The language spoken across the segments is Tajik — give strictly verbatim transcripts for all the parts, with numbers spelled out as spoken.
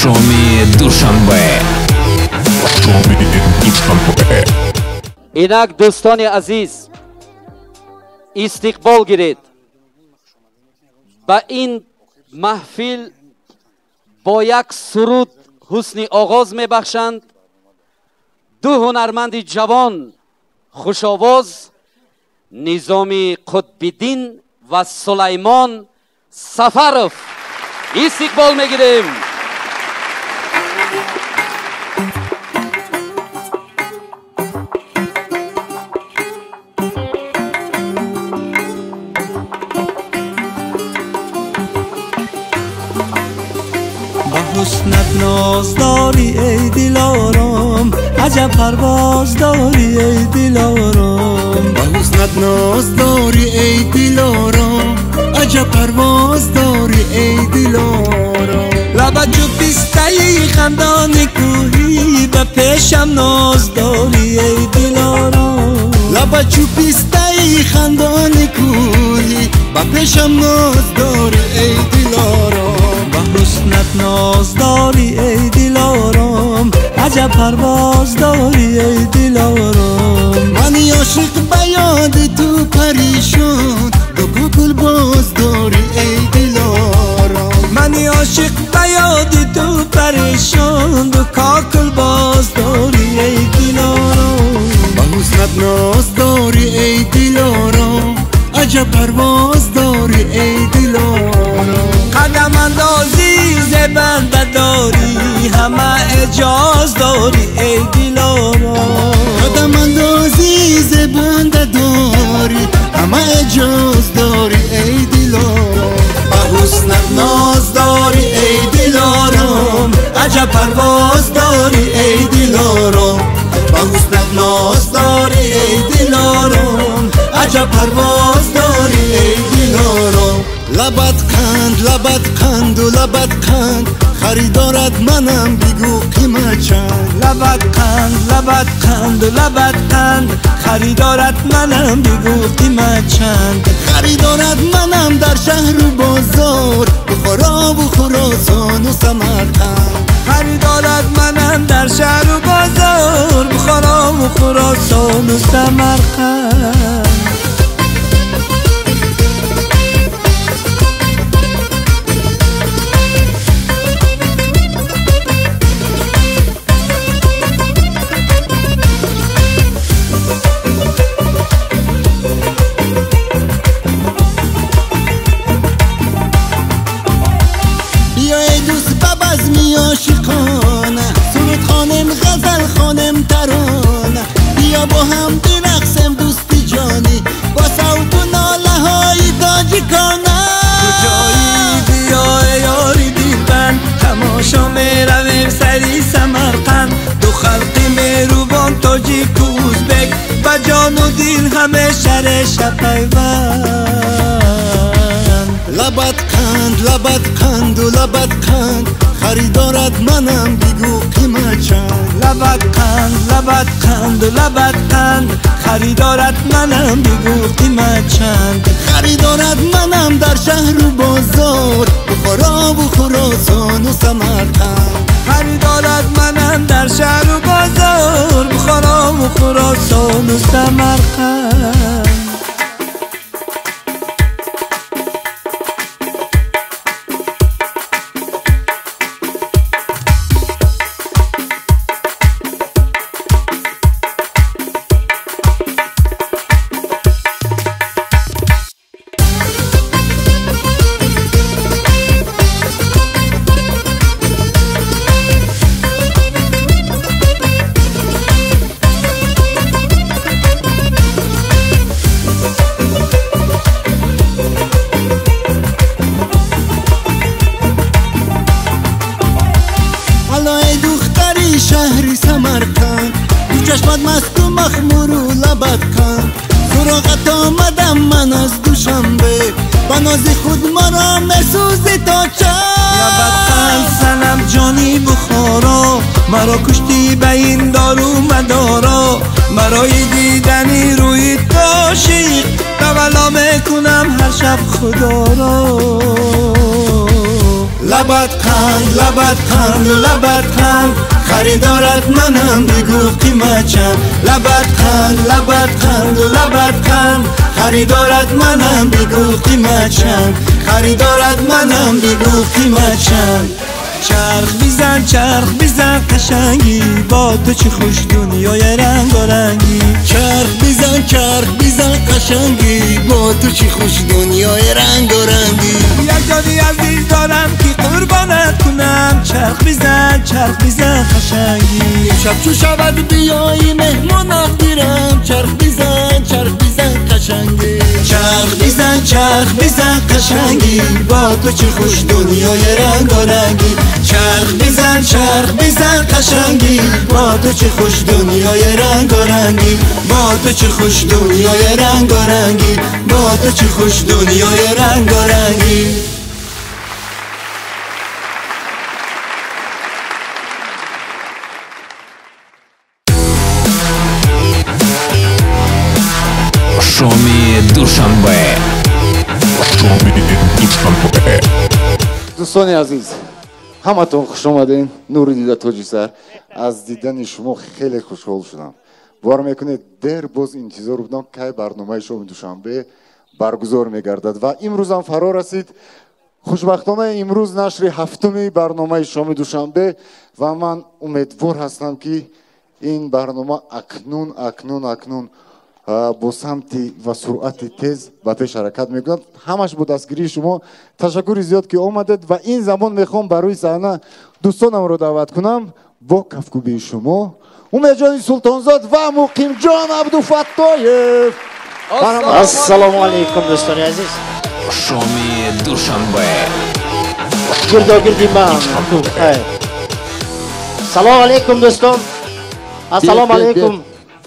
شامی دوشنبه. شامی دوشنبه. اینک دوستان عزیز استقبال گیرید. با این محفل با یک سرود حسن آغاز می بخشند دو هنرمند جوان خوش آواز نظامی قطب‌الدین و سلیمان سفرов. استقبال میگیریم. حسنت ناز داری ای دلارام، عجب پرواز داری ای دلارام. با حسنت ناز داری ای دلارام، عجب پرواز داری ای دلارام. لبت جو پیسته خندان کوهی به پیشم ناز داری ای دلارام. لبت جو پیسته خندان کوهی به پیشم ناز داری ای دلارام. با حسنت ناز داری ای دلارام، عجب پرواز داری ای دلارام. منی عاشق به یاد تو پریشان، دو کاکل باز داری ای دلارام. منی عاشق به یاد تو پریشان، دو کاکل باز داری ای دلارام. با حسنت ناز داری ای دلارام، عجب پرواز داری ای دلارام. قدم اندازی زبنده داری، همه اجاز داری ای دلارام. قدم اندازی زبنده داری، همه اجاز داری ای دلارام. با حسنت ناز داری ای دلارام، عجب پرواز داری ای دلارام. با حسنت ناز داری ای دلارام، عجب پرواز داری ای دلارام. لبت قند لبت قند و لبت قند، خریدارت منم بگو قیمت چند. لبت قند لبت قند و لبت قند، خریدارت منم بگو قیمت چند. خریدارت منم در شهر و بازار، بخارا و خراسان و سمرقند. خریدارت منم در شهر و بازار، بخارا و خراسان و سمرقند. عاشقانه سرود خانم غزل خانم ترانه، بیا با هم برقصیم دوستی جانی، با صوت و ناله های تاجیکانه. کجایی بیا یاری دیلبند، تماشا میرویم سری سمرقند. دو خلقی مهربان تاجیک و ازبک، با جان و دل همه شرش پیوند. لبت قند لبت قند و لبت قند، خریدارت منم بگو قیمت چند. لبت قند لبت قند و لبت قند، خریدارت منم بگو قیمت چند. خریدارت منم در شهر و بازار، بخارا و خراسان و سمرقند. خریدارت منم در شهر و بازار، بخارا و خراسان و سمرقند. شهری سمرقند، دو چشمت مست و مخمور و لبت کند. سراغت آمدم من از دوشنبه، با ناز خود مرا مسوزی تا چند. لبت قند سنم جانی بخارا، مرا کشتی به این دارو مدارا. مرای دیدنی روی عاشق، تولا میکنم هر شب خدا را. لبت قند لبت قند لبت قند خریدارت منم بگو قیمت چند لبت قند لبت قند لبت قند خریدارت منم بگو قیمت چند خریدارت منم بگو قیمت چند چرخ بیزن چرخ بیزن قشنگی با تو چه خوش دنیای رنگ و رنگی چرخ بیزن چرخ بیزن قشنگی با تو چه خوش دنیای رنگ و رنگی یک جانی عزیز دارم که قربانت کنم چرخ بیزن چرخ بیزن قشنگی شب چو شود بیایی مهمانم گیرم چرخ بیزن چرخ بیزن قشنگی چرخ بیزن چرخ بیزن قشنگی با تو چه خوش دنیای رنگ و رنگی چرخ بیزن چرخ بیزن قشنگی با تو چه خوش دنیای رنگ و رنگی با تو چه خوش دنیای رنگ و رنگی با تو چه خوش دنیای رنگ و رنگی شامی دوشنبه شامی دوشنبه دوستان عزیز همتون خوش اومدین. نوریدی تاجی سر از دیدن شما خیلی خوشحال شدم. باور میکنید در باز انتظار بودم که برنامه شامی دوشنبه برگزار میگردد و امروز هم فرا رسید. خوشبختانه امروز نشر هفتمی برنامه شامی دوشنبه و من امیدوار هستم که این برنامه اکنون اکنون اکنون با سمتی و سرعت تیز به پیش حرکت میکنند. همش با دستگیری شما. تشکر زیاد که آمدید و این زمان میخوام برای صحنه دوستانم رو دعوت کنم با کفگوبی شما امید جان سلطانزاد و مقیم جان عبدالفتاح. السلام علیکم دوستان عزیز. شامی دوشنبه گرداگردی من سلام علیکم دوستان. السلام علیکم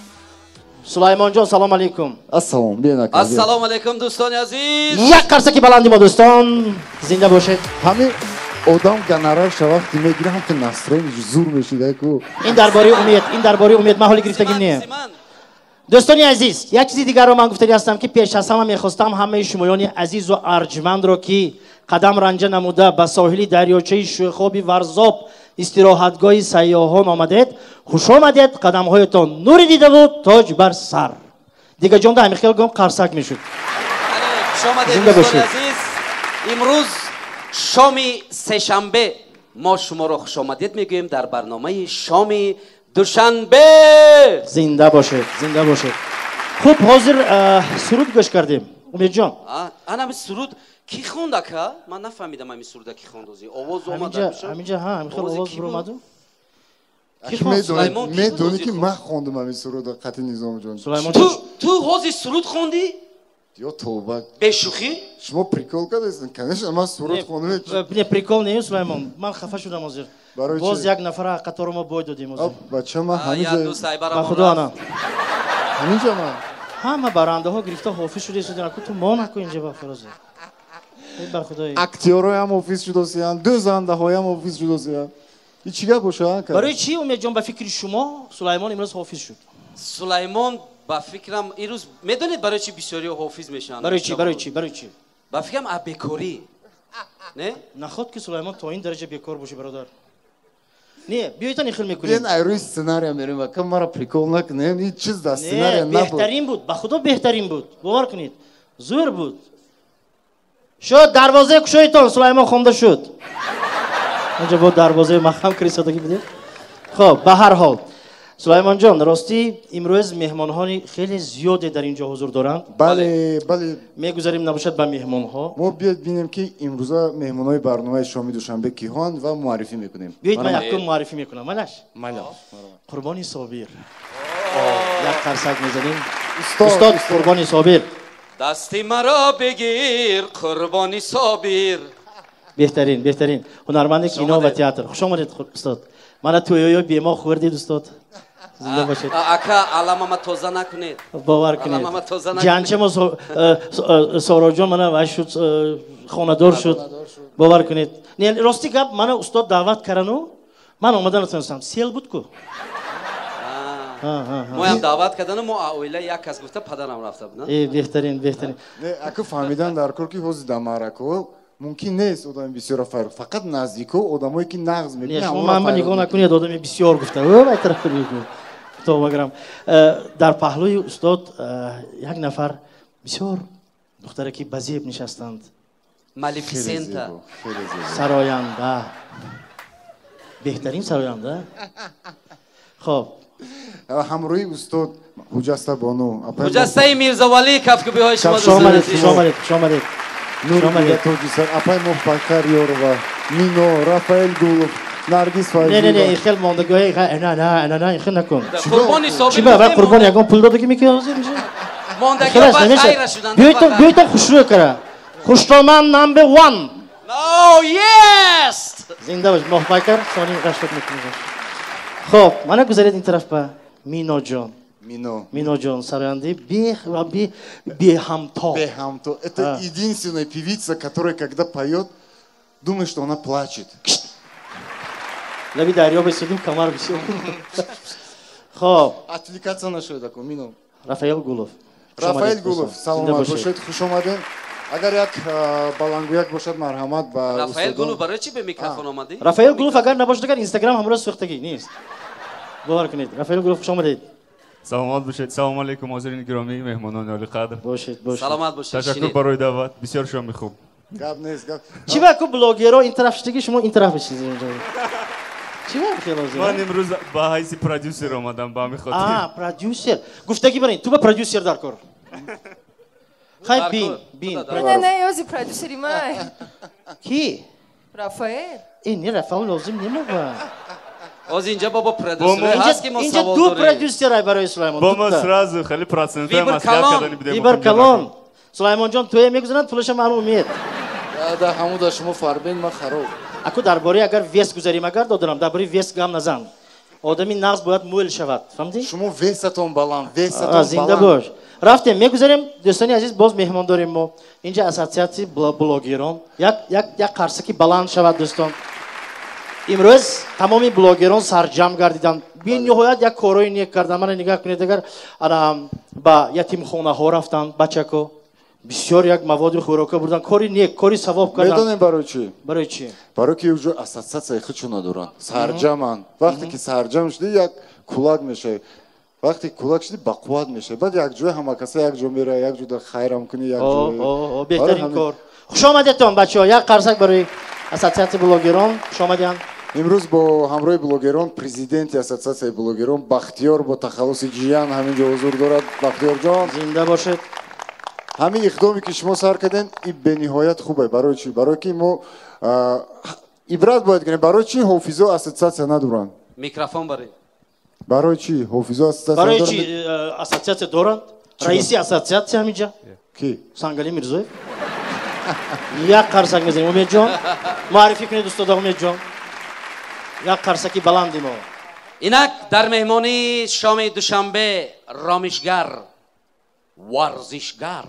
سلیمان جان. سلام علیکم. السلام بیان السلام علیکم دوستان عزیز. یک قرصکی بلندی ما دوستان زنده باشید. همین آدم گنرال وقتی میگیره هم که نصرانی زور میشیده کو. این درباره امید این درباره امید من حالی گرفتگیم نیه. دوستان عزیز یک چیزی دیگر رو من گفتنی هستم که پیش از همه میخواستم همه شمایان عزیز و ارجمند رو که قدم رنجه نموده به ساحل دریاچه شوخابی ورزاب استراحتگاه سیاحان آمدید. خوش آمدید. قدم هایتان نوری دیده بود تاج بر سر. دیگه جمله همین خیلی گم قرصک میشد. خوش آمدید دوستان عزیز. امروز شامی سه‌شنبه ما شما رو خوش آمدید میگوییم در برنامه شامی دوشنبه. زنده باشید زنده باشید. خوب حاضر سرود گوش کردیم امید جان. انا سرود کی خوند اکا؟ من نفهمیدم همین سرود کی خوند اوزی. آواز اومد همینجا همینجا ها همین خیلی آواز برو اومد. کی خوند؟ میدونی که من خوندم همین سرود قطعی نظام جان. سلیمان تو تو حاضر سرود خوندی؟ یا توبه. به شوخی؟ شما پریکول کردین کنش اما سرود خوندم. نه پریکول نیست سلیمان. من خفه شدم حاضر. باز یک نفر قطار ما باید دادیم حاضر. بچه ما همینجا با خدا انا. همینجا ما همه برنده ها گرفته حافظ شده سودن کو تو ما نکو اینجا با فراز. بر خدای. اکتیورای هم حافظ شده سیان. دو زنده های هم حافظ شده سیان. این چیکار باشه؟ برای چی امید جان به فکر شما سلیمان امروز حافظ شد؟ سلیمان با فکرم امروز میدونید برای چی بسیاری حافظ میشن؟ برای چی برای چی برای چی؟ با فکرم ابکاری. نه؟ نخواد که سلیمان تا این درجه بیکار باشه برادر. نه بیایید تا نخل میکنیم. این ایروی سناریو میریم و کم مرا پریکول نکنیم. این چیز دست سناریو نبود. بهترین بود. به خدا بهترین بود. باور کنید. زور بود. شد دروازه کشایتان سلیمان خونده شد. اینجا با دروازه مخم کریسادگی بدید. خب به هر حال سلیمان جان راستی امروز مهمانان خیلی زیادی در اینجا حضور دارند. بله بله. میگذاریم نباشد به مهمان ها. ما بیاید ببینیم که امروز مهمانای برنامه شامی دوشنبه کیهان و معرفی میکنیم. بیایید من یکم معرفی میکنم. منش. منش. قربانی صابر. یک قرصک میزنیم. استاد قربانی صابر. دستی مرا بگیر قربانی صابر. بهترین بهترین هنرمند کینا و تئاتر. خوش آمدید استاد. من تویوی بیما خوردید استاد. زنده باشید. اکا علامه ما توزه نکنید. باور کنید. جانچه ما سارا جان من واش شد خانه‌دار شد. باور کنید. نه راستی گپ من استاد دعوت کردنو من اومدن نتونستم. سیل بود کو. ما هم دعوت کردن ما اویله یک کس گفته پدرم رفته بود نه. بهترین بهترین. نه اکو فهمیدن در کور کی حوز دمارکو ممکن نیست آدم بسیار فارغ فقط نزدیکا آدمایی که نغز میکنن شما من نگاه نکنید آدم بسیار گفته او به طرف بگو تو مگرم در پهلوی استاد یک نفر بسیار دختره که بزیب نشستند مالیفیسنتا سراینده بهترین سراینده خب همروی استاد حجسته بانو حجسته میرزا ولی کفک بیای شما شما آمدید شما آمدید شما آمدید نوری توجی سر اپای مفتکر یوروا مینو رافائل گولوف نرگس فایزی نه نه نه این خیلی ماندگاهی نه نه نه نه این خیلی نکن قربانی صابر چی به قربانی یکم پول داده که میکنه میشه ماندگاه بعد خیر شدن بیایید بیایید خوشرو کرا خوشرومن نمبر وان او یس زنده باش مفتکر ثانی قشنگ میکنه خب منو گذارید این طرف به مینا جان Мино. Мино Джон, саранди, бе, бе, бехамто. Бехамто. Это а. единственная певица, которая, когда поет, думает, что она плачет. Лаби дарьё беседим, камар беседим. Хо. Отвлекаться на что такое, Мино? Рафаэл Гулов. Рафаэл Гулов, саломат бошед, хуш омаден. Агар як балангуяк бошад, марҳамат ба Рафаэл Гулов барои чи бе микрофон омадӣ? Рафаэл Гулов агар набошад, агар Инстаграм ҳамроз сӯхтагӣ нест. бовар кунед. Рафаэл Гулов хуш омадед. саломат бошед. салому алайкум ҳозирини гиромӣ, меҳмонони олиқадр. бошед, бошед. саломат бошед. Ташаккур барои даъват. бисёр шоми хуб. гап нест, гап. Чӣ ва ку блогеро ин тараф шидагӣ, шумо ин тараф бишидед инҷо. Чӣ ва хело зо? ман имрӯз ба ҳайси продюсер омадам ба ҳамин хотир. А, продюсер. Гуфтагӣ барин, ту ба продюсер дар кор. Хай бин, бин. Не, не, ёзи продюсери май. Ки? Рафаэл. Э, не Рафаэл лозим нема. оз инҷа бобо продюсер ҳаст ки мо инҷа савол ду дорем. продюсерай барои Сулаймон. бо мо сразу хеле процентҳои Вибр маслиҳат Калон. кардани бидем. Вибр Калон. Сулаймонҷон туе мегузаранд, пулаша маълум меед. Да ҳамуда шумо фарбен ма хароб. Аку дар бораи агар вес гузарим, агар додорам дар бораи вес гам назан. Одами нағз бояд мӯйл шавад. Фаҳмидӣ? Шумо весатон баланд, весатон баланд. Зинда бош. Рафтем мегузарем, дӯстони азиз, боз меҳмон дорем мо. Инҷа ассотсиатсияи блогерон. Як як як қарсаки баланд шавад дӯстон. имрӯз тамоми блогерон сарҷам гардиданд. бениҳоят як корои нек карданд. мана нигоҳ кунед, агар ба ятимхонаҳо рафтанд бачако бисёр як маводи хӯрока бурданд. кори нек, кори савоб карданд. медонем барои чӣ? барои чӣ? барои ки уҷо ассотсиатсияи худшон доранд. сарҷаманд. вақте ки сарҷам шуди, як кулак мешавӣ. вақте кулак шуди, бақувват мешавӣ. баъд як ҷои ҳама каса як ҷо мера, як ҷода хайрам кунӣ, як ҷо. о о беҳтарин кор. хуш омадедтон бачаҳо. як қарсак барои ассотсиатсияи блогерон. хуш омаданд. имрӯз бо ҳамроҳи блогерон президенти ассотсиатсияи блогерон Бахтиёр бо тахаллуси ҷиян ҳамин ҷо ҳузур дорад. Бахтиёрҷон, зинда бошед. ҳамин иқдоме ки шумо сар кардем, ин бениҳоят хубе. барои чӣ? барои ки мо ибрат бояд гирем. барои чӣ ҳофизо ассотсиатсия надоранд? микрофон баред. барои чӣ ҳофизо ассотсиатсия барои надоранд? чӣ ассотсиатсия доранд? раиси ассотсиатсия ҳаминҷа ки Сангали Мирзоев. як қарсак мезанем. умедҷон муаррифӣ кунед устода. умедҷон як қарсаки баланди мо. инак дар меҳмонии шоми душанбе ромишгар, варзишгар,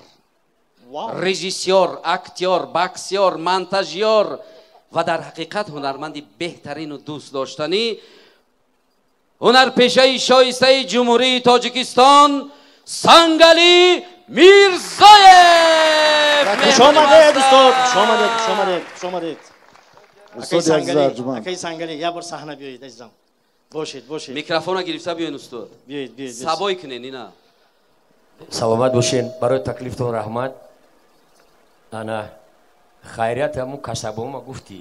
режиссёр, актёр, боксёр, монтажёр ва дар ҳақиқат ҳунарманди беҳтарину дӯст доштанӣ, ҳунарпешаи шоистаи ҷумҳурии Тоҷикистон Сангали Мирзоев. хуш омадед устод. хуш омадед. хуш омадед. хуш омадед. устоди азиз арҷуманд. акаи Сангали, як бор саҳна биёед азизам. бошед, бошед. микрофона гирифта биёен устод. биёед, биёед. сабой кунед ина. саломат бошен. барои таклифтон раҳмат. ана хайрият ҳамун касабома гуфтӣ.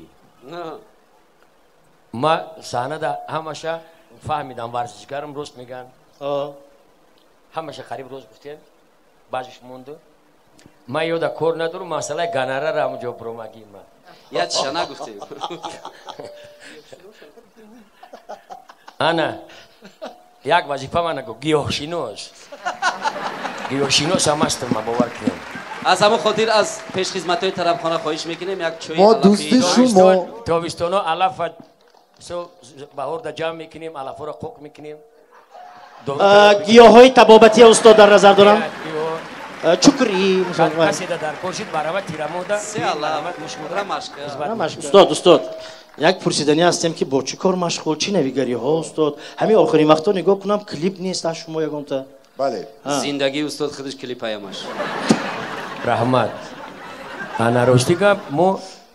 ма саҳнада ҳамаша фаҳмидам варзишгарам рост меган. ҳамаша қариб рост гуфтем. баъзиш монду. ма ёда кор надорам, масъалаи гонорара ҳамунҷо промагӣ ма. я чиша нагуфтем. ана як вазифа мана гуфт гиёҳшинос. гиёҳшинос ҳам ҳастам, ма бовар кунем. аз ҳамон хотир аз пешхизматҳои тарабхона хоҳиш мекунем як чои мо дӯсти шумо тобистоно алафа со баҳорда ҷамъ мекунем, алафҳоро қоқ мекунем. гиёҳҳои табобатия устод дар назар дорам. чукри каседа дар кор шид барава тирамода устод устод як пурсидани ҳастем ки бо чӣ кор машғул, чӣ навигариҳо устод? ҳамин охирин вақто нигоҳ кунам клип нест аз шумо ягонта. бале зиндагии устод худаш клипаямаш. раҳмат. ана рости гап мо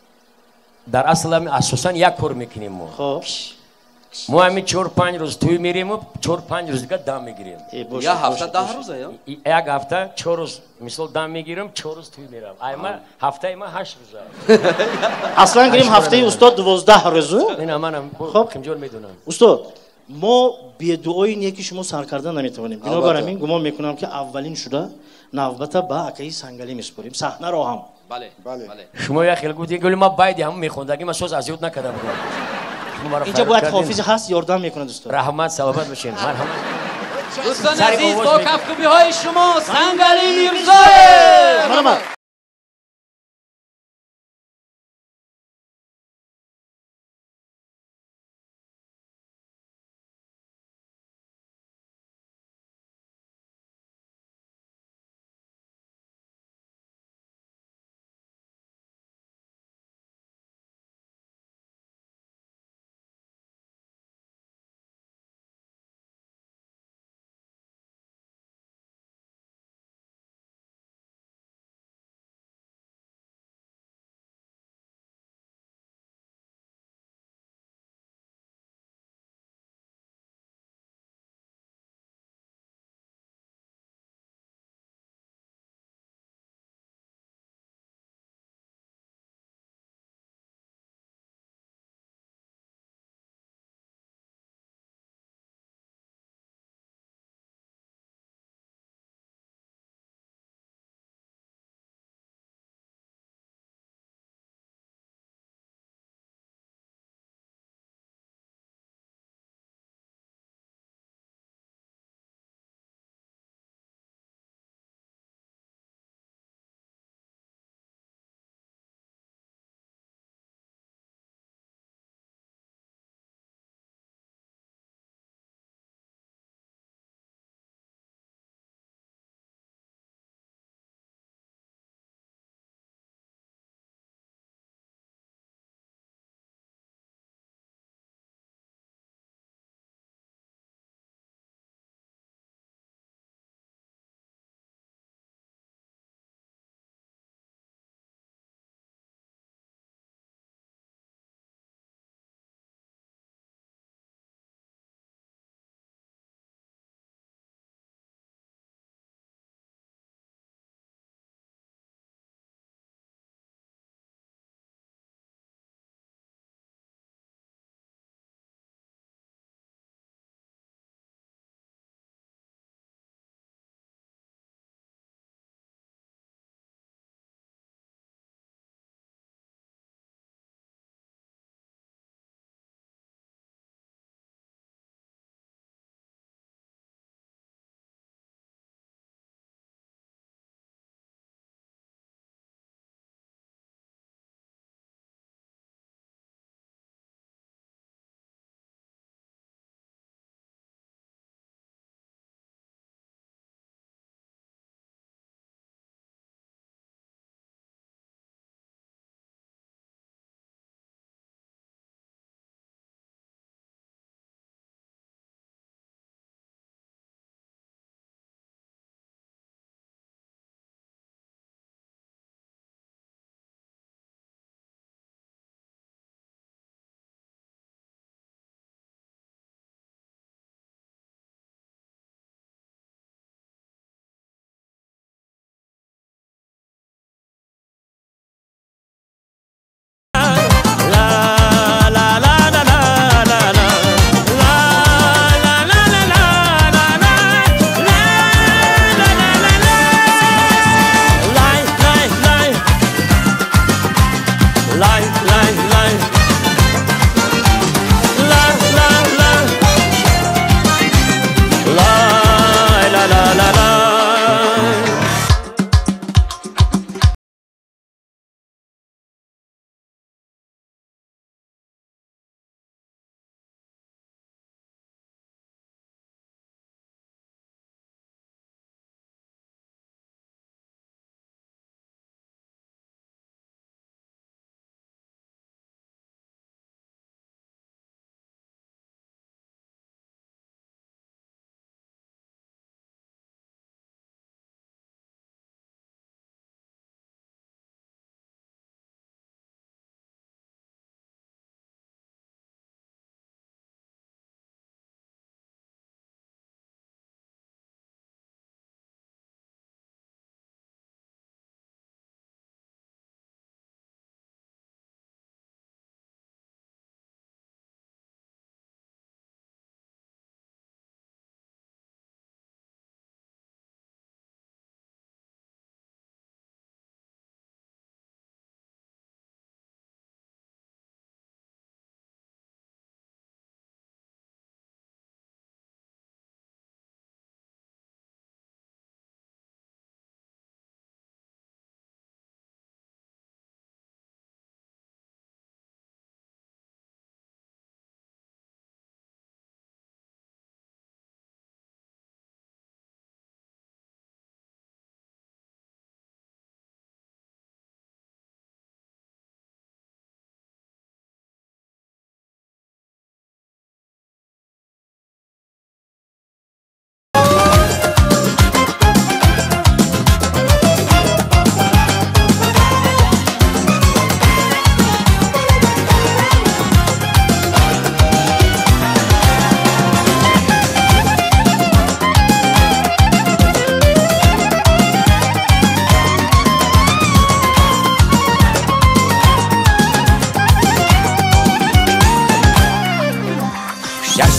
در اصل هم اساسا یک کار میکنیم ما. خب ما همین چهار پنج روز توی میریم و چهار پنج روز دیگه دم میگیریم. یا هفته ده روزه یا؟ یک هفته چهار روز مثال دم میگیرم چهار روز توی میرم. ایما هفته ما هشت روزه. اصلا گریم هفته استاد دوازده روزه. نه منم خب خمجور میدونم. استاد ما بی دعای یکی شما سر کردن نمیتونیم. بنابراین من گمان میکنم که اولین شده نوبت با اکای سنگلی میسپریم. صحنه رو هم. بله بله. شما یا خیلی گفتید گلی ما باید هم میخوندگی ما سوز ازیوت نکردم. اینجا باید حافظ هست یاردم میکنه دوستان. رحمت سلامت باشین. مرحمت. دوستان عزیز با کفکوبی های شما سنگلی میرزا.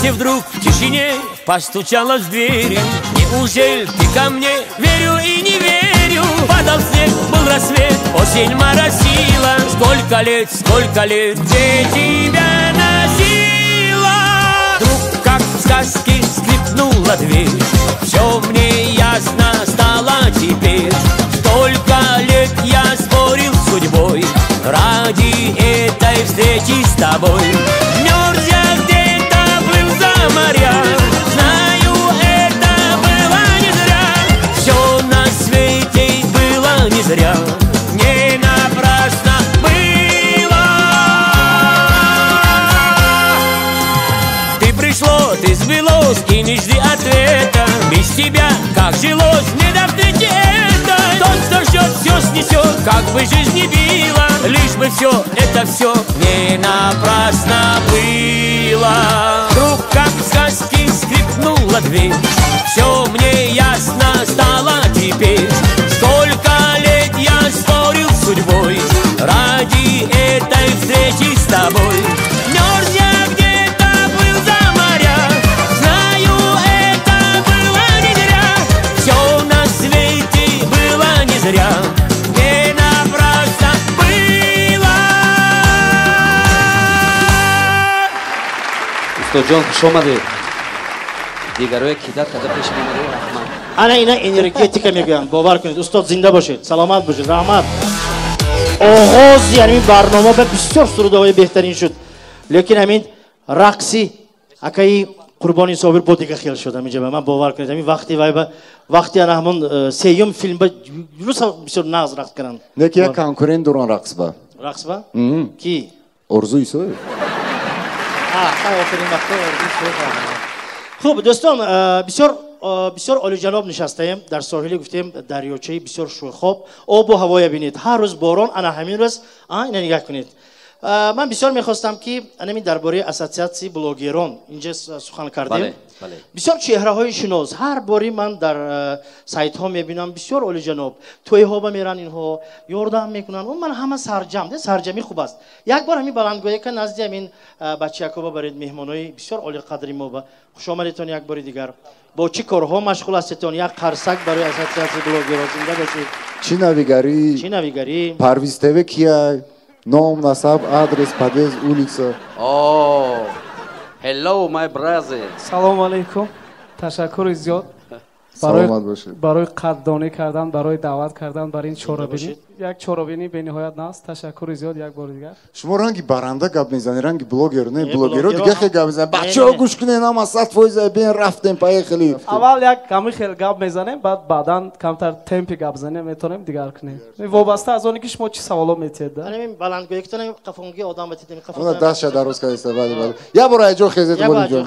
И вдруг в тишине постучалась в двери. Неужели ты ко мне? Верю и не верю. Падал снег, был рассвет, осень моросила. Сколько лет, сколько лет, где тебя носила? Вдруг, как в сказке, скрипнула дверь. Все мне ясно стало теперь. Столько лет я спорил с судьбой ради этой встречи с тобой. Мерз я где-то, плыл за моря. Знаю, это было не зря. Все на свете было не зря. Не напрасно было. Ты пришло, ты сбилось, и не жди ответа. Без тебя как жилось, не до встречи это. Тот, кто ждет, все снесет, как бы жизнь не била. Лишь бы все, это все не напрасно было. Вдруг, как в сказке, скрипнула дверь. Все мне ясно стало теперь. Сколько лет я спорил с судьбой ради этой встречи с тобой. Мерз я где-то, плыл за моря. Знаю, это было не зря. Все на свете было не зря. Не напрасно было. Устодҷон хуш омадед. Дигароя кида када пеш мемари раҳмат. Ана ина энергетика мегӯям. Бовар кунед. Устод зинда бошед. Саломат бошед. Раҳмат. Оғози ҳамин барнома ба бисёр сурудоваи беҳтарин шуд. Лекин ҳамин рақси акаи Қурбони Собир бо дига хел шуд ҳаминҷа ба ман бовар кунед. Ҳамин вақти вай ба вақти ана ҳамон сеюм филм ба юруса бисёр нағз рақс карданд. Неки як конкурент доран рақс ба. Рақс ба? Ки? Орзу Исоев. хуб дӯстон, бисёр бисёр олиҷаноб нишастаем дар соҳиле, гуфтем дарёчаи бисёр шӯхоб, обу ҳавоя бинед. ҳар рӯз борон, ана ҳамин рӯз ина нигоҳ кунед. ман бисёр мехостам ки анами дар бораи ассотсиатсияи блогерон инҷа сухан кардем. бисёр чеҳраҳои шинос ҳар бори ман дар сайтҳо мебинам. бисёр олиҷаноб тӯйҳо ба меран, инҳо ёрдам мекунанд. ман ҳама сарҷам, де сарҷамӣ хуб аст. як бор ҳамин баландгоҳека назди ҳамин бачиякоба баред меҳмонои бисёр олиқадри мо ба хуш омадедтон як бори дигар. бо чӣ корҳо машғул ҳастедтон? як қарсак барои ассотсиатсияи блогерон зинда бошед. Чӣ навигарӣ? Чӣ навигарӣ? Парвиз ТВ кия? Ном, насаб, адрес, подъезд, улица. Oh, hello my brother. Салому алейкум. Ташаккури зиёд Саломат бошед. барои қаддонӣ кардан, барои даъват кардан бар ин чорабинӣ. Як чорабинӣ бениҳоят наст. Ташаккури зиёд як бори дигар. Шумо ранги баранда гап мезанӣ, ранги блогер, не блогеро дига хел гап мезанӣ. Бачаҳо гӯш кунед, ҳама сад фоиз бин рафтем поехали. Аввал як ками хел гап мезанем, баъд баъдан камтар темпи гап занем, метавонем дигар кунем. Вобаста аз оне ки шумо чӣ саволо метиҳед. ҳамин баландгоҳектон ҳамин қафонгии одам батидем. Уна дастша дароз кардеста. Бали бали. Я бора аҷо хезед болиҷон.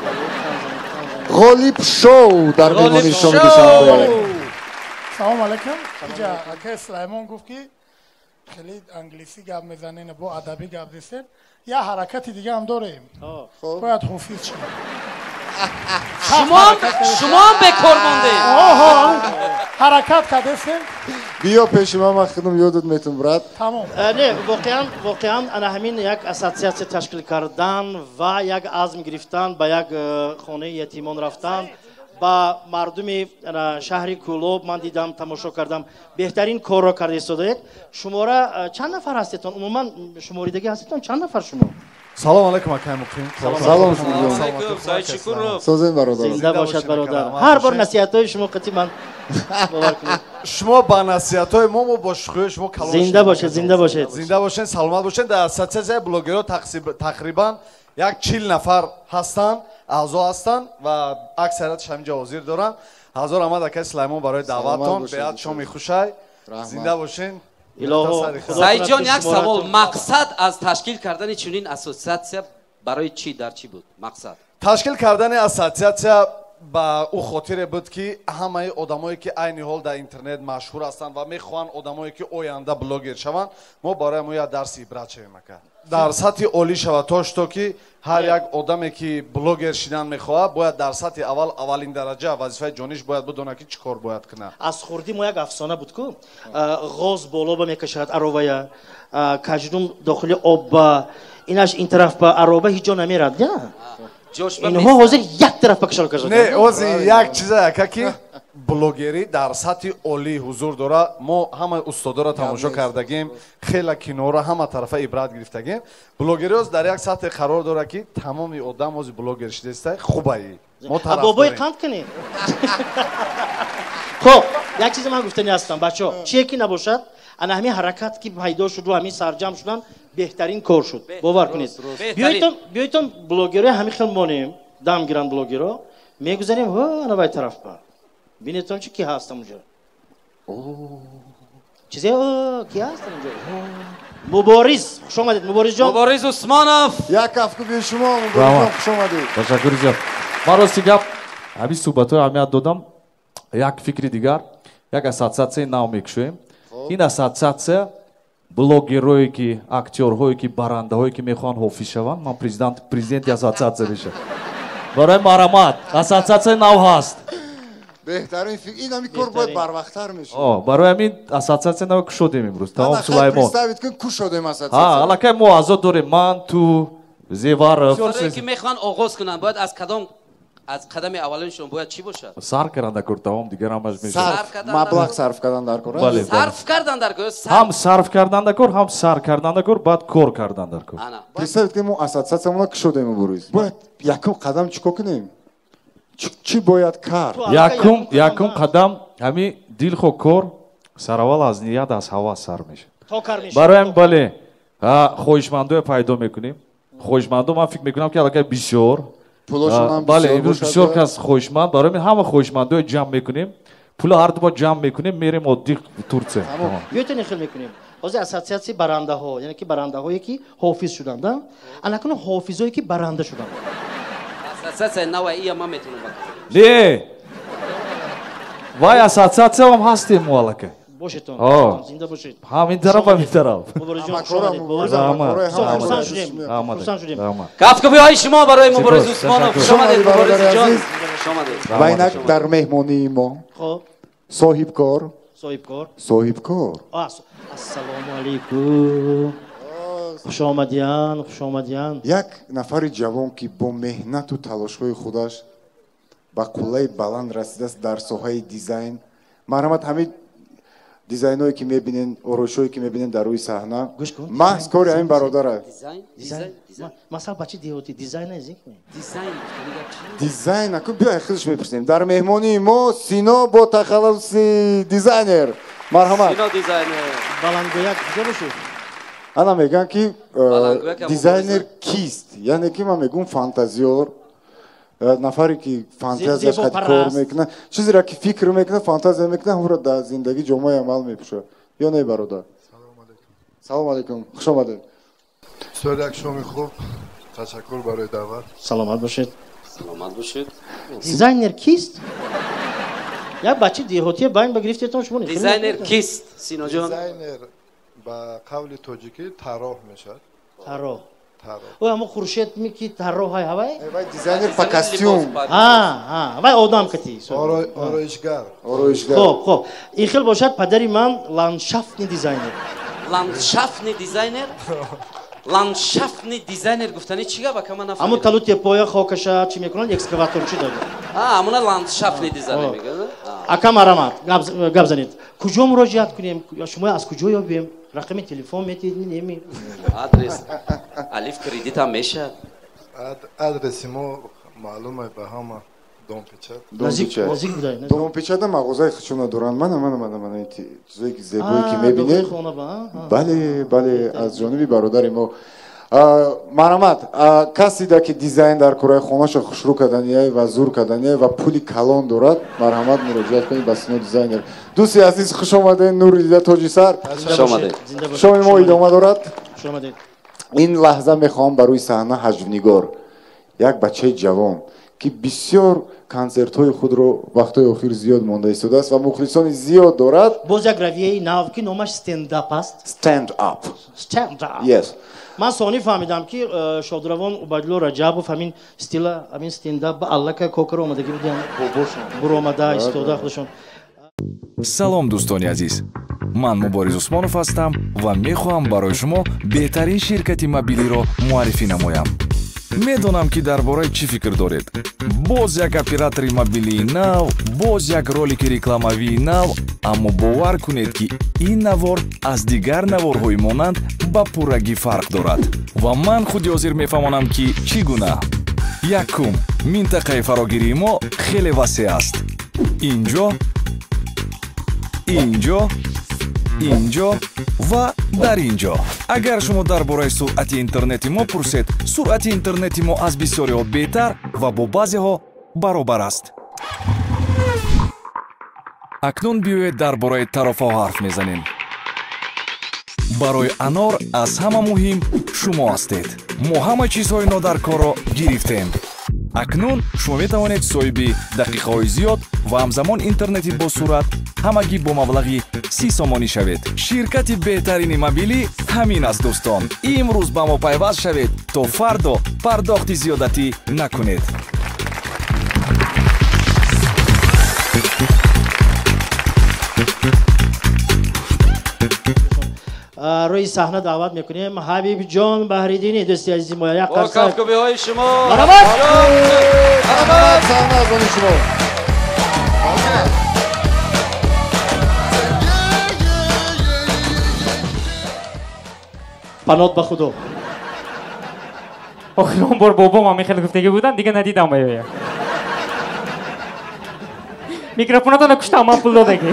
Ғолиб шоу дар меҳмони шоми душанбе. салому алайкум. иҷа ака Сулаймон гуфт ки хеле англисӣ гап мезанен, бо адабӣ гап дестен. Я ҳаракати дига ҳам дорем. бояд ҳофиз шид. шумо шумо бекор мондед. ҳаракат кардестен. биё пеши ман, ман худам ёдат метум брат. Тамом. Не, воқеан воқеан ана ҳамин як ассотсиатсия ташкил кардан ва як азм гирифтан ба як хонаи ятимон рафтан ба мардуми шаҳри Кӯлоб ман дидам, тамошо кардам. беҳтарин корро карда истодаед. шумора чанд нафар ҳастедтон? умуман шуморидагӣ ҳастедтон чанд нафар шумо? Салом алейкум акай Муқим. Салом алейкум. Созен бародар. Зинда бошад бародар. ҳар бор насиҳатҳои шумо қати ман бовар кунед. шумо ба насиҳатҳои мо бо шухӯи шумо калон. Зинда бошед, зинда бошед. Зинда бошед, саломат бошед. Дар ассотсиатсияи блогеро тақрибан як чил нафар ҳастанд, аъзо ҳастанд ва аксарияташ ҳаминҷа ҳозир доранд. ҳазор омад акай Сулаймон барои даъватон. беҳад шоми хушай. Зинда бошед. Саидҷон, як савол. мақсад аз ташкил кардани чунин ассотсиатсия барои чӣ, дар чӣ буд мақсад? ташкил кардани ассотсиатсия ба ӯ хотире буд ки ҳамаи одамое ки айни ҳол дар интернет машҳур ҳастанд ва мехоҳанд одамое ки оянда блогер шаванд, мо барои мо як дарси ибрат шавем ака. дар сатҳи олӣ шавад то ки ҳар як одаме ки блогер шидан мехоҳад, бояд дар сатҳи аввал аввалин дараҷа вазифаи ҷониш бояд будона ки чӣ кор бояд кунад. аз хурдӣ мо як афсона буд ку ғоз боло ба мекашад аровая, каҷдум дохили об ба инаш ин тараф ба ароба ҳиҷ ҷо намерад. اینها حاضر یک طرف بکشل کردن. نه اوزی یک چیزه که بلوگری در سطح عالی حضور داره. ما همه استادا را تماشا کردگیم، خیلی کینو را همه طرفه عبرت گرفتگیم. بلوگری از در یک سطح قرار داره که تمام آدم از بلوگر شده است. خوبه ما طرف بابای قند کنی. خب یک چیز من گفتنی هستم بچه‌ها، چیه که نباشد انا همین حرکت که پیدا شد و همین سرجم شدن بهترین کار شد. باور کنید. بیایید بیایید بلوگرها همین خیلی مونیم دم گیرن بلوگرها میگذاریم ها انا بای طرف با ببینید تو چی کی هستم اونجا. اوه چیزی اوه کی هستم اونجا. مبارز خوش اومدید مبارز جان. مبارز عثمانов یک کافکو به شما مبارز خوش اومدید. تشکر زیاد. من راستی گپ همین صحبت‌ها اهمیت دادم. یک فکری دیگر یک асоциация نام میکشیم. این асоциация блогерایی که اکتورهایی که برندهایی که میخوان حافظ شوند من президент президент асоциация میشم. برای مرامت асоциация نو هست. بهترین فکر این همین کار باید بر وقت‌تر میشه. آه برای همین асоциация نو کشودیم امروز. تمام سلیمان. представить کن کشودیم асоциация. ها حالا که ما آزاد داریم من تو زیوار. برای که میخوان آغاز کنن باید از کدام از قدم اولشون باید چی باشد؟ سر کردن کار تمام دیگر هم از میشه. مبلغ صرف کردن در کار. بله صرف کردن در کار. هم صرف کردن در کار هم سر کردن در کار بعد کار کردن در کار. представить که ما асоциациямон کشودیم امروز. باید یکم قدم چیکار کنیم؟ چی باید کرد؟ یکم یکم قدم همین دل خو کار سراول از نیت از هوا سر میشه. برای هم بله خویشمندو پیدا میکنیم. خویشمندو من فکر میکنم که الان بسیار بله امروز بسیار کس خوشمند برای همه خوشمندو جمع میکنیم. پول هر دو با جمع میکنیم میریم عادی ترکیه. یوتونی خیلی میکنیم. از اساسیاتی برنده ها یعنی که برنده هایی که حافظ شدند. انا کنه حافظایی که برنده شدند. اساسیات نوعی ما میتونیم بکنیم. نه. وای اساسیات هم هستیم مالکه. باشید زنده باشید. همین طرف همین طرف. کافکو بیای شما برای مبارز عثمانov خوش آمدید مبارز جان. و اینک در مهمانی ما صاحب کار صاحب کار صاحب کار السلام علیکم خوش آمدین خوش آمدین. یک نفر جوان که با مهنت و تلاش‌های خودش به قله بلند رسیده است در ساحه دیزاین. مرحمت همین دیزاینایی که میبینین اوروشایی که میبینین در روی صحنه محض کار این برادره. دیزاین دیزاین مثلا بچه دیوتی دیزاین ازی کنه. دیزاین دیزاین اكو بیا خودش میپرسیم. در مهمانی ما سینا با تخصص دیزاینر. مرحمت سینا دیزاینر بلندگویک دیگه بشو. انا میگن که دیزاینر کیست؟ یعنی که من میگم فانتزیور نفری که فانتزیاش خود کار میکنه چیزی را که فکر میکنه فانتزی میکنه اون را در زندگی جامعه عمل میپوشه. یا نه برادر؟ سلام علیکم خوش آمدید. سوال شما خوب تشکر برای دعوت. سلامت باشید. سلامت باشید. دیزاینر کیست؟ یا بچه دیهاتی باین بگرفتیتون شما دیزاینر کیست سینا جان؟ دیزاینر با قول تاجیکی طراح میشد. طراح و اما خورشید میکی طراح های هوای وای دیزاینر با کاستیوم ها ها وای آدم کتی آرایشگر آرایشگر. خب خب این خیلی باشد پدری من لندشافت دیزاینر. لندشافت دیزاینر لندشافت دیزاینر گفتنی چیه با کما نفهمیدم. اما تلوت پایا خاکشا چی میکنن اکسکاواتور چی داره؟ آ همون لندشافت دیزاینر میگه. اکا مرامت گپ زنید. کجا مراجعت کنیم؟ یا شما از کجا یابیم؟ رقم تلفن میتید نمی آدرس الف کردیت هم میشه. آدرس ما معلومه به همه دوم پیچت. نزدیک نزدیک بودای. دوم پیچت مغازه خودشون دارن. من من من من چیزایی که زیبایی که میبینید. بله بله از جانبی برادر ما. مرحمت کسی دا که دیزاین در کارهای خونه‌اش شروع کردنیه و زور کردنیه و پولی کلان دارد مرحمت مراجعت کنید به سینا دیزاینر. دوستی عزیز خوش آمدید. نوریدیده تاجی سر خوش آمدید. شما ما ادامه دارد. خوش آمدید. این لحظه میخوام بروی صحنه حجم‌نگار یک بچه جوان که بسیار کنسرت های خود رو وقتای اخیر زیاد مانده ایستاده است و مخلصان زیاد دارد. باز یک رویه نو که نامش استند اپ است. استند اپ. استند اپ. یس. من ثانی فهمیدم که شادروان عبیدالله رجبوف همین استیل همین استند اپ با الله که کوکر اومدگی بودن. برو اومده ایستاده خودشون. салом дӯстони азиз ман мубориз усмонов ҳастам ва мехоҳам барои шумо беҳтарин ширкати мобилиро муаррифӣ намоям. медонам ки дар бораи чӣ фикр доред. Боз як оператори мобилии нав, боз як ролики рекламавии нав, аммо бовар кунед ки ин навор аз дигар наворҳои монанд ба пуррагӣ фарқ дорад. Ва ман худи ҳозир мефаҳмонам ки чӣ гуна. Якум, минтақаи фарогирии мо хеле васеъ аст. Инҷо, инҷо, инҷо ва дар инҷо. Агар шумо дар бораи суръати интернети мо пурсед, суръати интернети мо аз бисёриҳо беҳтар ва бо баъзеҳо баробар аст. акнун биёед дар бораи тарофаҳо ҳарф мезанем. барои анор аз ҳама муҳим шумо ҳастед. мо ҳама чизҳои нодаркорро гирифтем. акнун шумо метавонед соҳиби дақиқаҳои зиёд ва ҳамзамон интернети босуръат ҳамагӣ бо маблағи си сомонӣ шавед. ширкати беҳтарини мобилӣ ҳамин аст дӯстон. имрӯз ба мо пайваст шавед то фардо пардохти зиёдатӣ накунед. روی صحنه دعوت میکنیم حبیب جان بهریدینی دوستی عزیزی ما یک با کفکوبی های شما برابر برابر صحنه از آن شما پنات به خدا آخرین بار بابام هم خیلی گفتگی بودن دیگه ندیدم باید میکروفوناتون کشتم من پول دادگی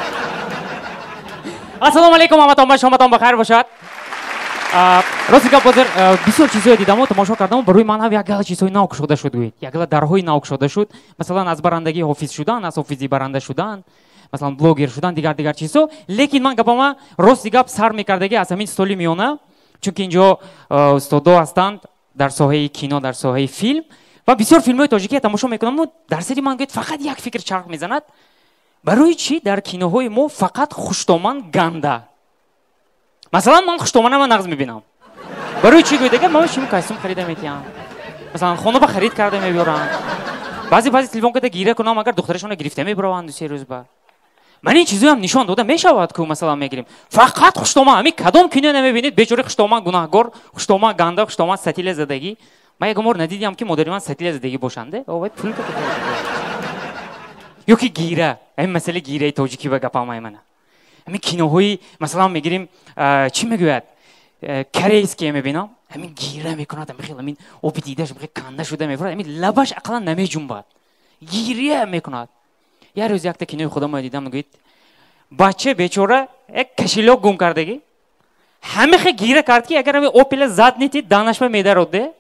ассалому алейкум ҳаматон ба шоматон бахайр бошад. рости гап ҳозир бисёр чизҳои дидаму тамошо кардаму барои ман ҳам як гала чизҳои нав кушода шуд гӯед. Як гала дарҳои нав кушода шуд. Масалан аз барандагӣ ҳофиз шудан, аз ҳофизӣ баранда шудан, масалан блогер шудан, дигар дигар чизҳо. Лекин ман гапама рости гап сар мекардагӣ аз ҳамин соли миёна, чунки инҷо устодо ҳастанд дар соҳаи кино, дар соҳаи филм ва бисёр филмҳои тоҷикия тамошо мекунаму дар сери ман гӯед фақат як фикр чарх мезанад. барои чӣ дар киноҳои мо фақат хуштоман ганда? Масалан ман хуштоманама нағз мебинам. барои чӣ гӯед агар ман чӣ костюм харида метиҳам, масалан хонаба харид карда мебиёрам, баъзе баъзе телефонкада гира кунам, агар духтарашона гирифта мебарованд ду се рӯз ба ман ин чизҳоям нишон дода мешавад ку. Масалан мегирем фақат хуштоман, ҳамин кадом кино намебинед бечора хуштоман гунаҳгор, хуштоман ганда, хуштоман сатила задагӣ. ман ягон бор надидиам ки модари ман сатила задагӣ бошанде. овай пул ё ки гира, ҳамин масъалаи гираи тоҷикӣ ба гапам аймана. ҳамин киноҳои масалан мегирем чӣ мегӯяд корейские мебинам, ҳамин гира мекунад, ҳамин хел ҳамин оби дидаш хел канда шуда мефурад, ҳамин лабаш ақаллан намеҷунбад, гирия мекунад. як рӯз якта кинои худамро дидам, мегӯяд бача бечора як кашилок гум кардагӣ, ҳамин хел гира кард ки агар ҳамин опела зад нетид данашба медародде.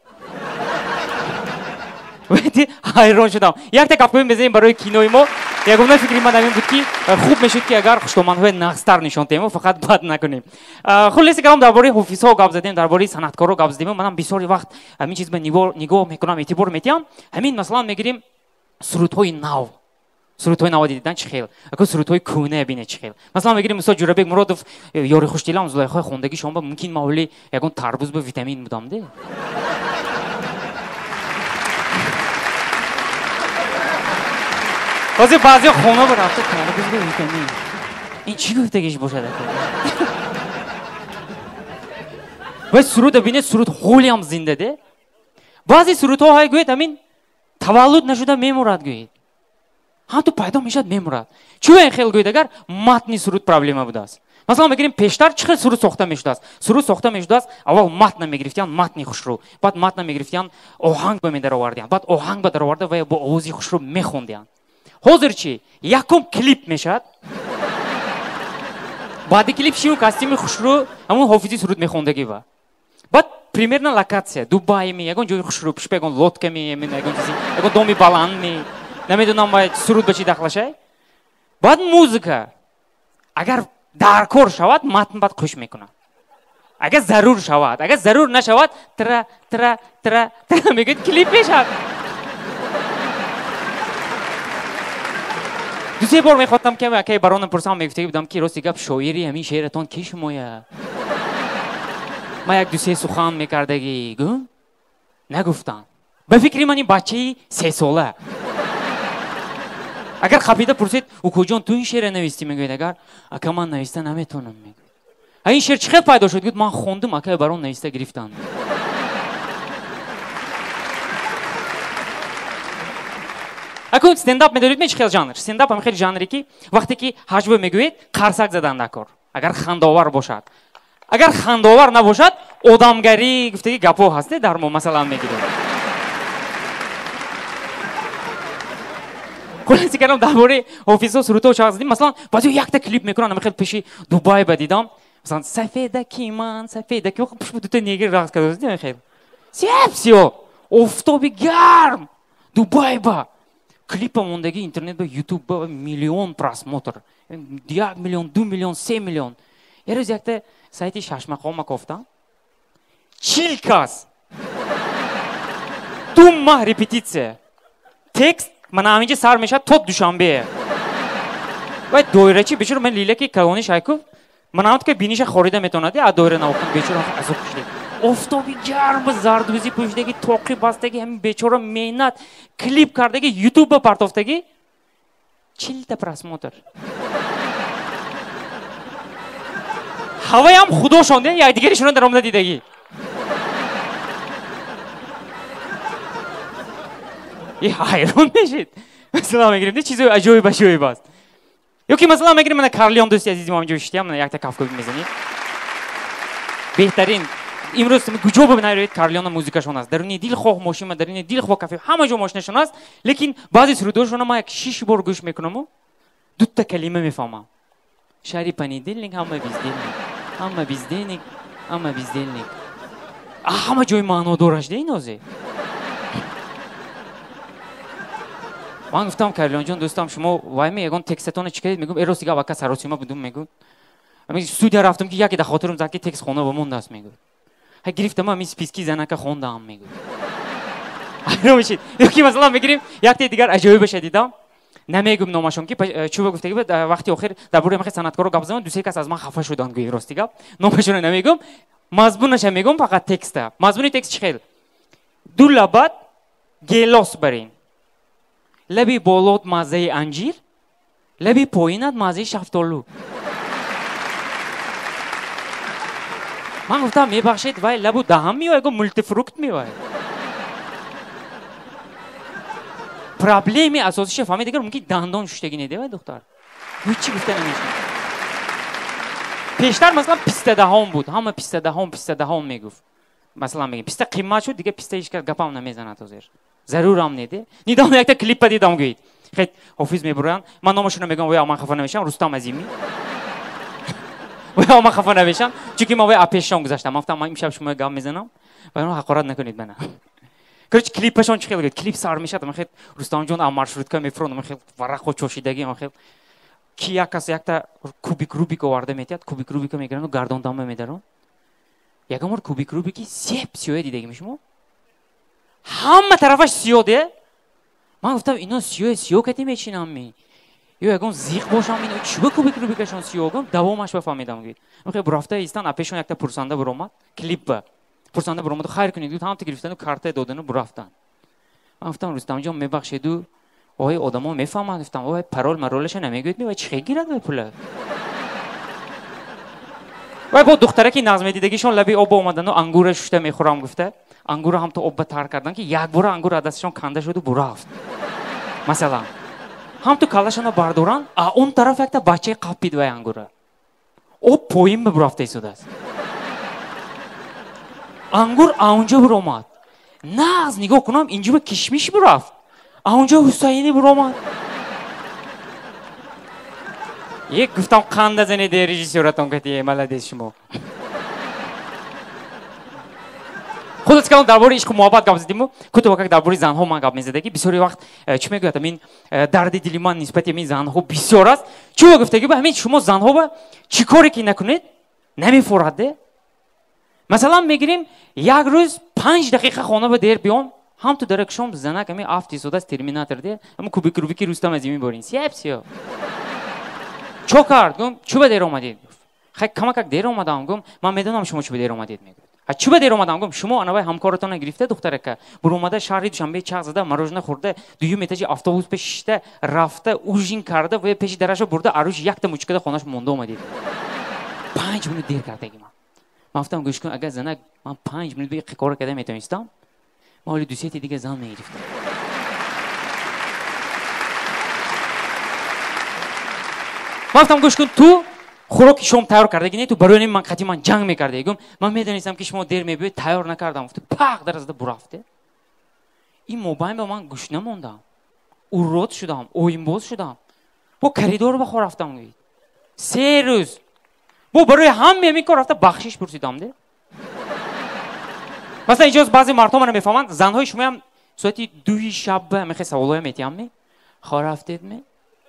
ҳайрон шудам. якта кафкои мезанем барои кинои мо. ягона фикри ман ҳамин буд ки хуб мешуд ки агар хуштоманҳои нағзтар нишон диҳем, фақат бад накунем. хулоси калом дар бораи ҳофизҳо гап задем, дар бораи санъаткорҳо гап задем. манам бисёри вақт ҳамин чиз ба нигоҳ мекунам, эътибор метиҳам. ҳамин масалан мегирем сурудҳои нав. сурудҳои нав дидидан чӣ хел? ако сурудҳои кӯна бинед чӣ хел? масалан мегирем Мусо Ҷурабек Муродов ёри хуштилам Зулайхои хондагишон ба мумкин маҳоли ягон тарбуз ба витамин будам де. ҳозир баъзеҳо хона рафта тарбуз ба витамин. ин чӣ гуфтагиш бошад? вай суруда бинед, суруд ҳолиам зинда де. баъзе сурудҳо ҳай гӯед ҳамин таваллуд нашуда мемурад гӯед. ҳамту пайдо мешад мемурад. чӯ ин хел гӯед агар матни суруд проблема будааст? масалан мегирем пештар чӣ хел суруд сохта мешудааст? суруд сохта мешудааст, аввал матна мегирифтиянд, матни хушрӯ, баъд матна мегирифтиянд, оҳанг ба медаровардиянд, баъд оҳанг ба дароварда ва бо овози хушрӯ мехондиянд. ҳозир чӣ? якум клип мешавад. баъди клип шиву костюми хушрӯ ҳамун ҳофизи суруд мехондагӣ ба. баъд примерно локатсия Дубайми, ягон ҷои хушрӯ, пишпа ягон лодками, ягон чизи, ягон доми баландми, намедонам ба суруд ба чӣ дахлашай. баъд музыка. агар даркор шавад, матн баъд қӯш мекунад. агар зарур шавад, агар зарур нашавад, тра тра тра тра мегӯяд клип мешавад. ду се бор мехотам ки акаи баронам пурсам, мегуфтагӣ будам ки рости гап шоири ҳамин шеъратон ки шумоя? ман як ду се сухан мекардагӣ гӯ нагуфтам. ба фикри ман ин бачаи се сола. агар хапида пурсед укуҷон ту ин шеъра навистӣ? мегӯяд агар ака ман нависта наметонам. мегӯяд а ин шеър чӣ хел пайдо шуд? гӯяд ман хондум, акаи барон нависта гирифтанд. اكون ستند اپ میدونید میش خیلی ژانر ستند اپ هم خیلی ژانری که وقتی که حجبه میگوید قرصک زدن نکار اگر خنداور باشد اگر خنداور نباشد آدمگری گفتگی گپو هسته در ما مثلا میگیریم کلی کردم درباره آفیسا سروتا و چقدر زدیم مثلا بعضی یک تا کلیپ میکنن من خیلی پیشی دبی بدیدم مثلا سفیدکی من سفیدکی پشت دو تا نیگر رقص کرده دیدم خیلی سیاب سیو افتابی گرم دبی با کلیپ موندگی اینترنت با یوتیوب با میلیون پراسموتر یک میلیون دو میلیون سه میلیون یه روز یک تا سایتی شش مقام گفتم چیل کاس دو ماه رپتیسیه تکست من همینجا سر میشه تا دوشنبه و دوره چی بچور من لیله که کلونی شایکو من هم که بینیش خوریده میتونه دی دوره نوکن بچور از پشت افتابی گرم زردوزی پشتگی توقی بستگی همین بچور مینت کلیپ کردگی یوتیوب پرتافتگی چیل تا پراسموتر هوای هم خدا شونده یا دیگریشون در اومده دیدگی یه حیران میشید مثلا میگیریم نه چیزای عجیبی باشی باست یا که مثلا میگیریم من کارلیون دوستی عزیزم همینجا بشتیم من یک تا کافکو میزنید بهترین امروز گوجو ببینید کارلیون موزیکشون است درونی دل خواه ماشین درونی دل خواه کافه همه جا ماشینشون است لیکن بعضی سروداشون ما یک شش بار گوش میکنم و دو تا کلمه میفهمم شاری پنی دلنگ همه بیز دلنگ همه بیز دلنگ همه بیز دلنگ همه جای معنا دارش دی نازه من گفتم کارلیون جان دوستم شما وای می یگان تکستون چیکارید میگم اروس دیگه واقعا سراسیما بودم میگم من استودیو رفتم که یکی در خاطرم زد که تکست خونه بموند است میگم ها گرفتم من سپیسکی زنک خوندم میگم آره میشید یکی مثلا میگیریم یک تا دیگر عجایب بشه دیدم نمیگم نامشون که چوب گفته که وقتی آخر درباره من صنعتکارو گپ زدم دو سه کس از من خفه شدن گوی راست دیگه نامشون نمیگم مضمونش میگم فقط تکسته مضمون تکست چی خیلی دو لبات گلاس برین لبی بالات مزه انجیر لبی پایینت مزه شفتالو من گفتم میبخشید وای لبو دهم میوه گو مولتی فروکت میوه پرابلمی اساسیش فهمید دیگر ممکن دندان شوشتگی نده وای دختر هیچی گفته نمیشه پیشتر مثلا پیسته دهم بود همه پیسته دهم پیسته دهم میگفت مثلا میگه پیسته قیمت شد دیگه پیسته هیچ کس گپام نمیزنه تو زیر ضرور هم نده نیدام یک تا کلیپ دیدم گوید خیلی حافظ میبرن من نامشون میگم وای من خفه نمیشم رستم عظیمی وای من خفه نمیشم چون ما وای اپیشون گذاشتم گفتم من امشب شما گام میزنم و اونو حقارت نکنید منو کاش کلیپشون چه خیلی کلیپ سر میشد من خیلی رستم جون ام مارشروت که میفرون من خیلی ورق و چوشیدگی من خیلی کی یک کس یک تا کوبیک روبیک آورده میتیاد کوبیک روبیک میگیرن و گردون دام میدارن یکم اور کوبیک روبیکی سیپ سیو دیدگی میشم همه طرفش سیوده من گفتم اینا سیو سیو کتی میچینم می یا یکم زیق باشم اینو چوب کوبیک روبیکشون سیو گم دوامش بفهمیدم گید من خیلی برافته ایستان اپیشون یک تا پرسنده برومد کلیپ پرسنده برومد خیر کنید هم تا گرفتن و کارت دادن و برفتن من گفتم رستم جان میبخشید و اوه آدما میفهمن گفتم اوه پرول مرولش نمیگید می چه گیرد به پول وای با دختره که نظم دیدگیشون لبی آب اومدن و انگور شوشته میخورم گفته انگور هم تو آب تر کردن که یک بار انگور از دستشون کنده شد و برافت مثلا هم تو کلشون بردارن اون طرف یک تا بچه قاپید وای انگوره آب پایین به برافته شده است انگور اونجا برآمد نه از نگاه کنم اینجا به کشمیش برافت اونجا حسینی برآمد یک گفتم قند زنی در رژیسورتون کتی ملدیس شما خودت کلام درباره عشق و محبت گپ زدیم که تو وقت درباره زنها من گپ میزدگی بسیاری وقت چی میگویم این درد دلی من نسبت به زنها بسیار است چی گفته که همین شما زنها با چی کاری که نکنید نمیفورده مثلا میگیریم یک روز پنج دقیقه خانه به دیر بیام هم تو درکشم زنک همین افتی سودا ترمیناتور دی اما کوبیک روبیکی رستم عظیمی بارین سیاب سیاب چو کرد گم چو به دیر اومدید خیلی کمک دیر اومدم گم من میدونم شما چو به دیر اومدید میگید چو به دیر اومدم گم شما آنوای همکارتون گرفته دختره که بر اومده شهری دوشنبه چغ زده مروژنه خورده دویو میتاجی اتوبوس پیشته رفته اوژین کرده و پیش درشو برده عروش یک تا مچکده خونش مونده اومدید پنج منوت دیر کرده من من گفتم گوش کن اگه زنک من پنج منوت به کار کرده میتونستم مالی دوسیتی دیگه زن میگرفتم من گفتم گوش کن تو خوراک شام تیار کردگی نه تو برای من خاطی من جنگ میکردی گفتم من میدونستم که شما دیر میبید تیار نکردم گفت پاک در از برافته این موبایل به من گوش نموندم او رد شدم اوین باز شدم با کریدور بخور رفتم گوید سه روز با برای هم میمی کار رفته بخشش پرسیدم ده مثلا اینجا بعضی مردم من میفهمند زنهای شما هم ساعتی دوی شب میخوای سوالای میتیم می خور رفتید می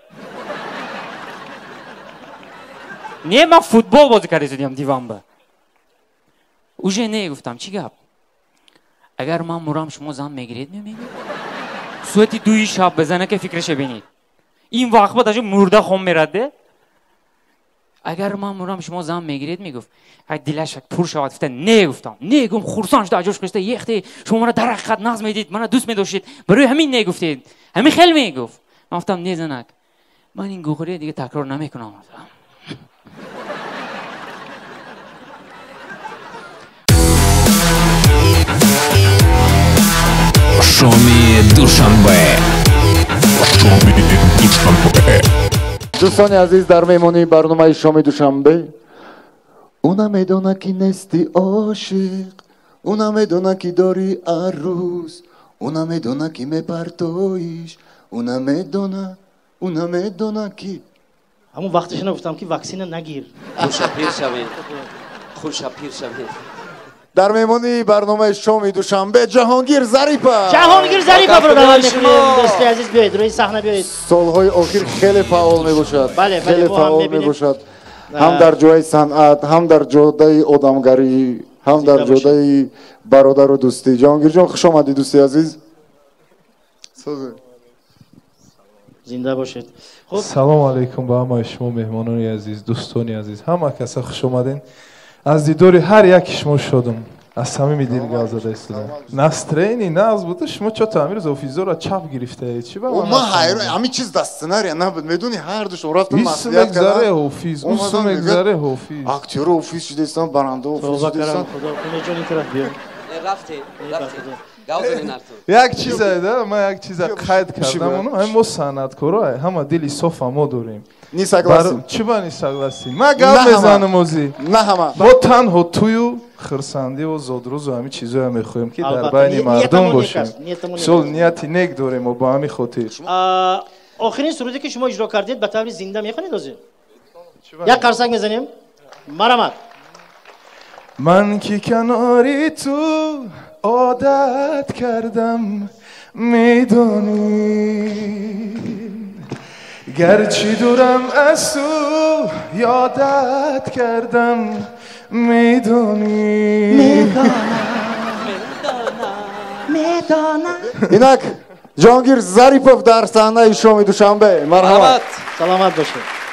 نه من فوتبال بازی کردیم دیوان با اوجه نه گفتم چی گپ اگر من مرام شما زن میگیرید میمیگید ساعتی دوی شب بزنه که فکرش بینید این وقت با داشت مرده خون میرده اگر من مرام شما زن میگیرید میگفت اگه دلش پر شود گفته نه گفتم نه گفتم خورسان شده اجاش کشته یخته شما من در حقیقت ناز میدید من دوست میداشتید برای همین نه گفتید همین خیلی میگفت من گفتم نه زنک من این گوخوری دیگه تکرار نمیکنم شامی دوشنبه شامی دوشنبه دوستان عزیز در میمونی برنامه شامی دوشنبه اونا میدونه که نستی عاشق اونا میدونه که داری عروس اونا میدونه که میپرتویش اونا میدونه اونا میدونه که همون وقتش نگفتم که واکسین نگیر خوشا پیر شوید خوشا پیر شوید در میمونی برنامه شامی دوشنبه جهانگیر ظریفه جهانگیر ظریفه رو دعوت میکنیم دوستی عزیز بیایید روی صحنه بیایید سالهای آخر خیلی فعال میباشد بله خیلی فعال میباشد هم در جای صنعت هم در جای آدمگری هم در جای برادر و دوستی جهانگیر جان خوش آمدید دوستی عزیز زنده باشید خب سلام علیکم با همه شما مهمانان عزیز دوستان عزیز همه کسا خوش اومدین از دیدار هر یک شما شدم از صمیم دل گازاده استادم نسترینی نه از بوده شما چه تعمیر زوفیزو را چاپ گرفته چی با ما حیران همین چیز دستناری نه میدونی هر دو شما رفتن مسئولیت کردن اسم حافظ اسم مگذره حافظ اکتور حافظ شده استان برنده حافظ شده استان خدا کنه جونی طرف بیا رفته رفته گاوزنی نرتو یک چیز ایده من یک چیز قید کردم اونم همین ما صنعتکارا همه دلی صاف ما داریم نیست اگلاسیم چی با نیست اگلاسیم ما گپ میزنم موزی نه همه ما تنها تویو خرسندی و زادروز و همین چیزا هم میخوایم که در بین مردم باشیم سول نیتی نیک داریم و با همین خاطر آخرین سرودی که شما اجرا کردید به طور زنده میخونید از یک قرصک میزنیم مرحمت من که کناری تو عادت کردم میدونی گرچه دورم از تو یادت کردم میدونی میدانم اینک جهانگیر ظریفوف در صحنه شامی دوشنبه مرحبا سلامت باشه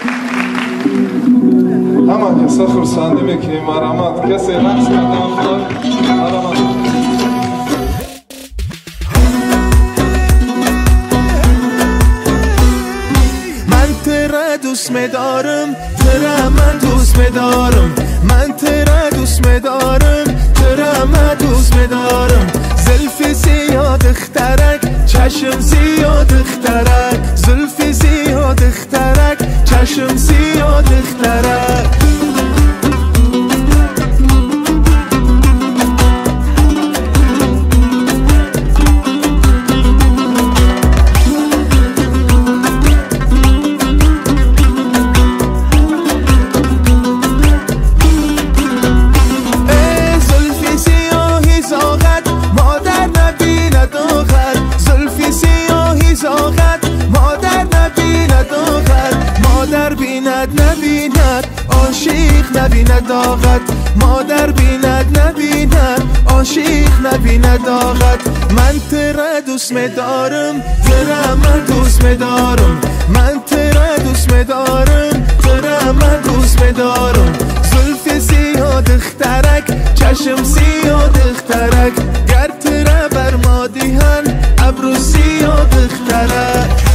همه کسا خرسندی میکنیم مرحمت کسی رقص کردن مرحمت دوست می‌دارم ترا من دوست می‌دارم من ترا دوست می‌دارم ترا من دوست می‌دارم زلف زیاد اخترک چشم زیاد اخترک زلف زیاد اخترک چشم زیاد اخترک نبیند آغت مادر بیند نبیند عاشق نبیند آغت من ترا دوست می‌دارم ترا من دوست می‌دارم من ترا دوست می‌دارم ترا من دوست می‌دارم زلف زیاد اخترک چشم زیاد اخترک گر ترا بر ما دیهن ابرو زیاد اخترک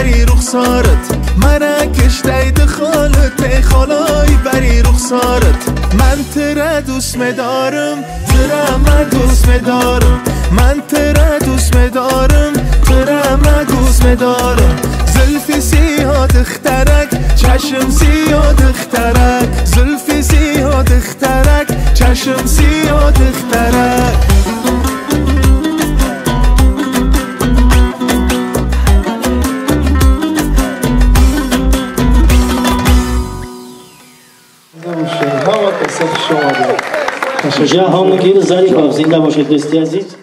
بری رخسارت من کشته خالت ای خالای بری رخسارت من تره دوست میدارم تره من دوست میدارم من تره دوست میدارم تره من دوست میدارم زلفی سیاه دخترک چشم سیاه دخترک زلفی سیاه دخترک چشم سیاه دخترک جهانگیر ظریفov زنده باشید دوستی عزیز.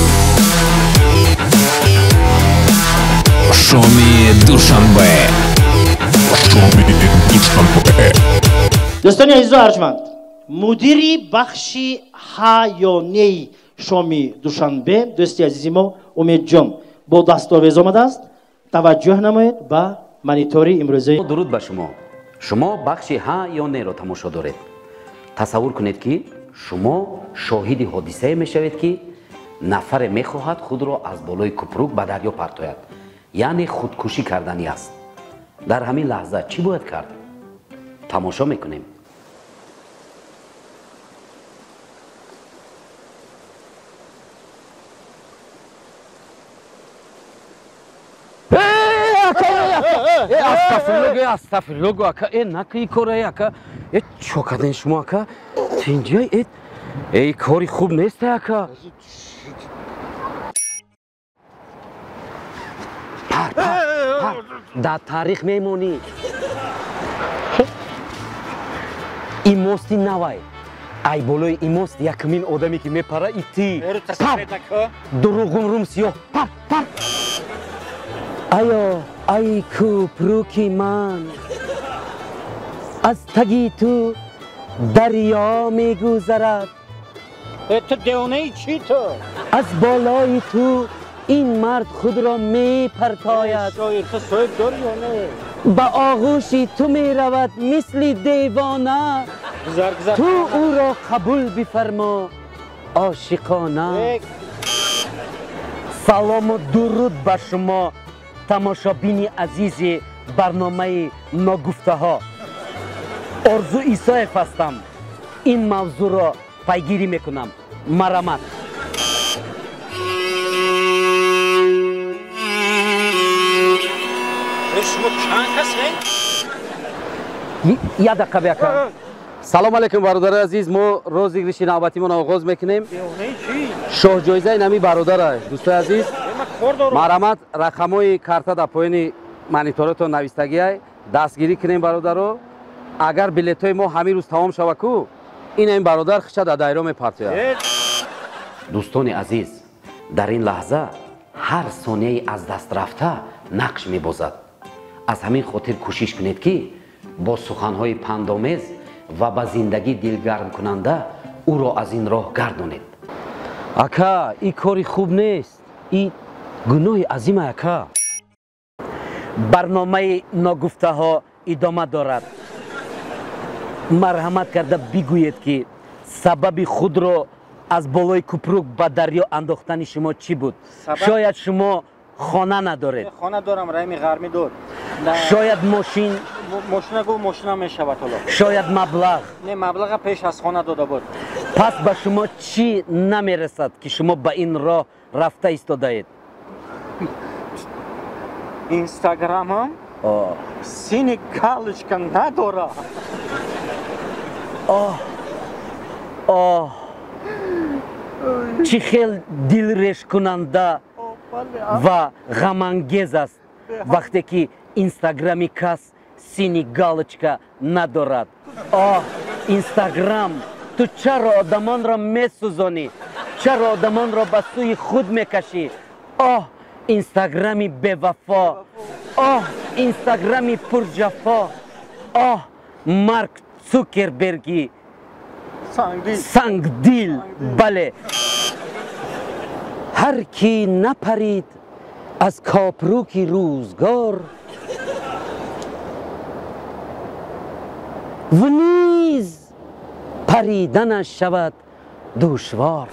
شامی دوشنبه شامی دوشنبه دوستان عزیز و ارجمند، مدیری بخشی حیانی شامی دوشنبه دوستی عزیزی ما امید جان با دستاویز آمده است. توجه نمایید به مانیتوری امروزی. درود به شما. شما بخش حیانی را تماشا دارید. تصور کنید که شما شاهد حادثه میشوید که نفر میخواهد خود را از بالای کپروک به دریا پرتاید، یعنی خودکشی کردنی است. در همین لحظه چی باید کرد؟ تماشا میکنیم. استغفرالله استغفرالله اکا ای نکی کاره اکا ای چو کردین شما اکا اینجا ای ای کاری خوب نیست اکا پر پر پر در تاریخ میمونی این ماستی نوای ای بالای این ماست یکمین آدمی که میپره ایتی دروغم روم سیاه پر پر آیا ای کپروکی من از تگی تو دریا میگذرد تو دیونه چی تو؟ از بالای تو این مرد خود را میپرتاید شاید تو صاحب داری یا نه؟ به آغوشی تو میرود مثل دیوانه تو او را قبول بفرما عاشقانه. سلام و درود به شما تماشابین عزیز برنامه ناگفته ها. آرزو ایسایف هستم. این موضوع را پیگیری میکنم. مرحمت. شما چند کسی؟ یه دقیقه بیاکن. سلام علیکم برادر عزیز. ما روز گریشی نوبتیمون آغاز میکنیم. شاه جایزه نمی برادر دوستای عزیز. مرحمت رقمای کارت در پایین مانیتورتون نویستگی های دستگیری کنیم برادر. اگر بلیط های ما همین روز تمام شود کو این این برادر خشد در دایره میپرتاید. دوستان عزیز در این لحظه هر ثانیه از دست رفته نقش میبازد. از همین خاطر کوشش کنید که با سخنهای پندآمیز و با زندگی دلگرم کننده او را از این راه گردانید. اکا این کاری خوب نیست. این گناه عظیم اکا. برنامه ناگفته ها ادامه دارد. مرحمت کرده بگویید که سبب خود را از بالای کپروک به دریا انداختن شما چی بود؟ شاید شما خانه ندارید. خانه دارم رایم غرمی دور. شاید ماشین ماشین گو ماشین میشود حالا. شاید مبلغ. نه مبلغ پیش از خانه داده بود. پس به شما چی نمیرسد که شما به این راه رفته ایستاده اید؟ اینستاگرام هم سینی گالشکا نداره. آه آه چی خیلی دلرش کننده و غمانگیز است وقتی که اینستاگرامی کس سینی گالچکا ندارد. آه اینستاگرام تو چرا آدمان را میسوزانی؟ چرا آدمان را به سوی خود میکشی؟ آه اینستاگرامی بی‌وفا. آه اینستاگرامی پرجفا. آه مارک زوکربرگی سنگ دیل. بله هر کی نپرید از کپروکی روزگار و نیز پریدنش شود دشوار.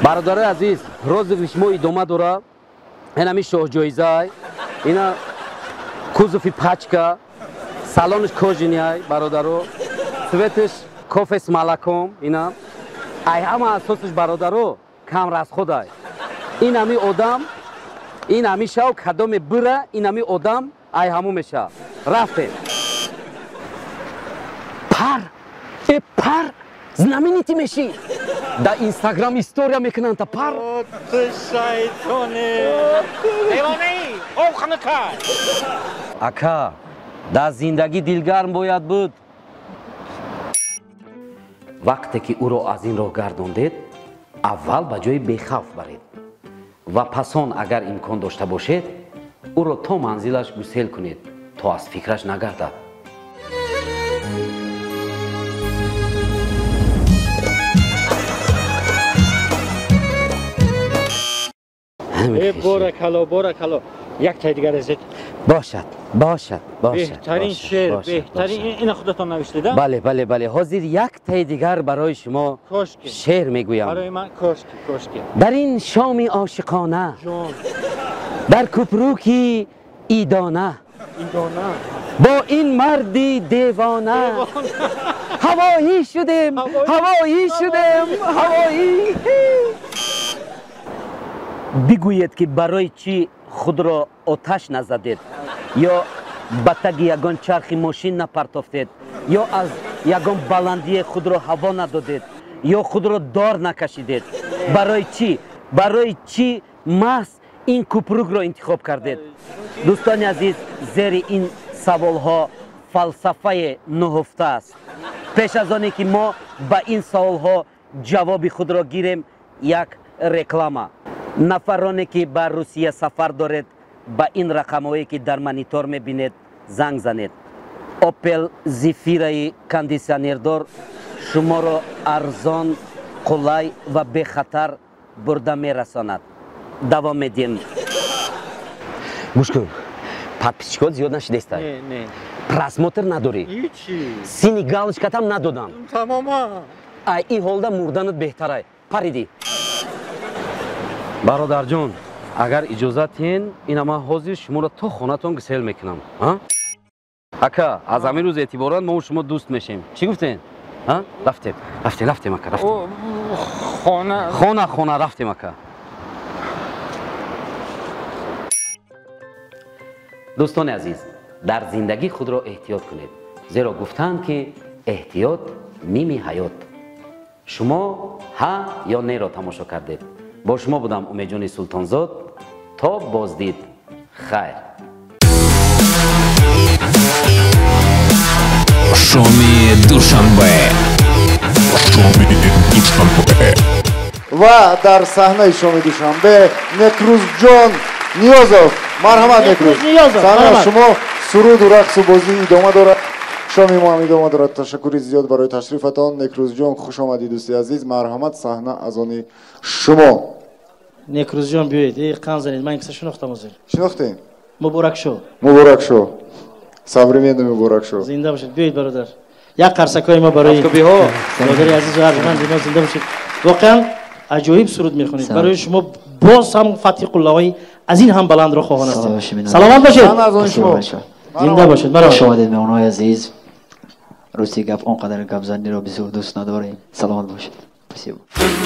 برادر عزیز روز ما ادامه داره. این همی شاه جایزه اینا کوزوفی پچکا سالونش کوژینیای برادرو سویتش کوفس مالکوم اینا ای همه اساسش برادرو کم راست خدای این همی آدم این همی شاو کدام بره این همی آدم ای همو میشه رفته پر ای پر знаменитый میشی در اینستاگرام استوریا میکنن تا پر تو شیطانه دیوانه ای او خنکای اکا در زندگی دلگرم باید بود وقتی که او را از این راه گرداندید اول به جای بخوف برید و پسان اگر امکان داشته باشید او را تا منزلش گسیل کنید تا از فکرش نگردد بارکالله بارکالله یک تای دیگر ازت باشد باشد باشد بهترین شعر بهترین این خودتان نوشتید بله بله بله حاضر یک تای دیگر برای شما شعر میگویم برای من کاشکی کاشکی در این شام عاشقانه جان در کپروکی ایدانه ایدانه با این مردی دیوانه هوایی شدیم هوایی شدیم هوایی بگوید که برای چی خود را آتش نزدید یا به تگ یگان چرخ ماشین نپرتافتید یا از یگان بلندی خود را هوا ندادید یا خود را دار نکشیدید برای چی برای چی محض این کپروک را انتخاب کردید دوستان عزیز زیر این سوال ها فلسفه نهفته است پیش از آنی که ما به این سوال ها جواب خود را گیریم یک رکلامه نفرانی که به روسیه سفر دارید به این رقمهایی که در مانیتور میبینید زنگ زنید اوپل زیفیرای کاندیسیونردار شما را ارزان قلای و به خطر برده میرساند دوام میدین گوش کن подписчикот زیاد نشده است نه نه просмотр نداری هیچی سینی галочкатам ندادم تماما ай این حالدا мурданат беҳтарай париди برادر جان اگر اجازه تین این ما حاضر شما را تا خونتون گسیل میکنم ها اکا از همین روز اعتبارا ما و شما دوست میشیم چی گفتین ها رفتیم رفتیم رفتیم اکا رفتیم خانه خانه خانه رفتیم اکا دوستان عزیز در زندگی خود را احتیاط کنید زیرا گفتند که احتیاط نیمی حیات شما ها یا نه را تماشا کردید با شما بودم امیدجان سلطانزاد تا بازدید خیر شامی دوشنبه شامی دوشنبه و در صحنه شامی دوشنبه نکروز جان نیازов مرحمت نکروز صحنه شما سرود و رقص و بازی ادامه دارد شامی ما هم ادامه دارد تشکری زیاد برای تشریفتان نکروز جان خوش آمدید دوستی عزیز مرحمت صحنه از آن شما نکروز جان بیایید ای قند زنید من کسی شناختم از این شناختین مبارک شو مبارک شو современный مبارک شو زنده باشید بیایید برادر یک قرصکای ما برای برادر عزیز و ارجمند اینا زنده باشید واقعا عجایب سرود میخونید برای شما باز هم فتح قلوی از این هم بلند رو خواهان هستیم سلامت باشید زنده باشید مرحبا خوش آمدید مهمانان عزیز روزی گپ آنقدر گپ زنی رو بسیار دوست نداریم سلامت باشید بسیار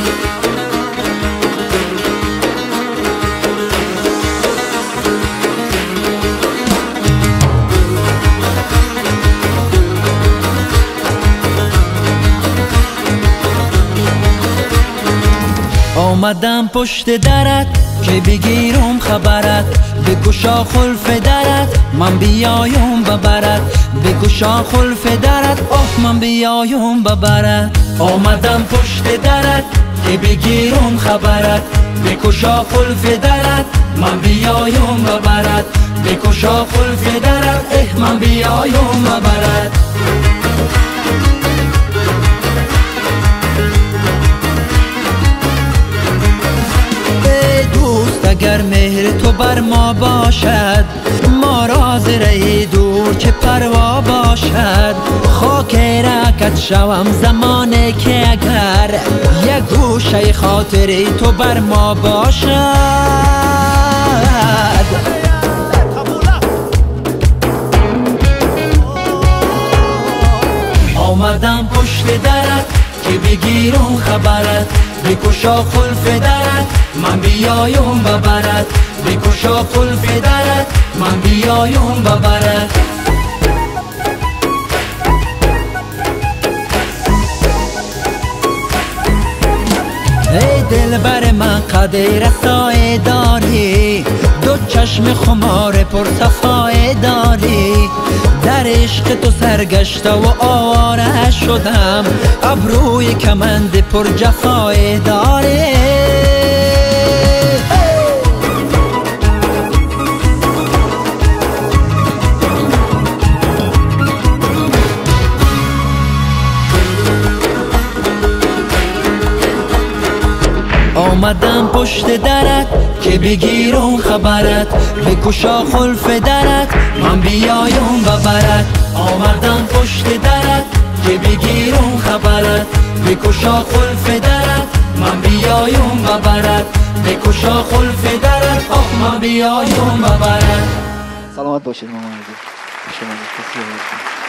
آمدم پشت درت که بگیرم خبرت بگشا خلف درت من بیایم ببرت بگشا خلف درت آه من بیایم ببرت آمدم پشت درت که بگیرم خبرت بگشا خلف درت من بیایم ببرت بگشا خلف درت اه من بیایم ببرت اگر مهر تو بر ما باشد ما را زره دور چه پروا باشد خاک را سکت شوم زمانه که اگر یک گوشه خاطری تو بر ما باشد. آمدم پشت درت که بگیرم خبرت، بکشا خلف درت من بیایم ببرت، بکشا خلف درت من بیایم ببرت. ای دلبر من قدر رسای داری، دو چشم خمار پر صفای داری، در عشق تو سرگشته و آواره شدم، ابروی کمند پر جفای داری. آمدم پشت درت که بگیرم خبرت، بکشا خلف درت من بیایم ببرت. آمدم پشت درت که بگیرم خبرت، بکشا خلف درت من بیایم ببرت، بکشا خلف درت آخ من بیایم ببرت. سلامت باشید مامان عزیز. شما بسیار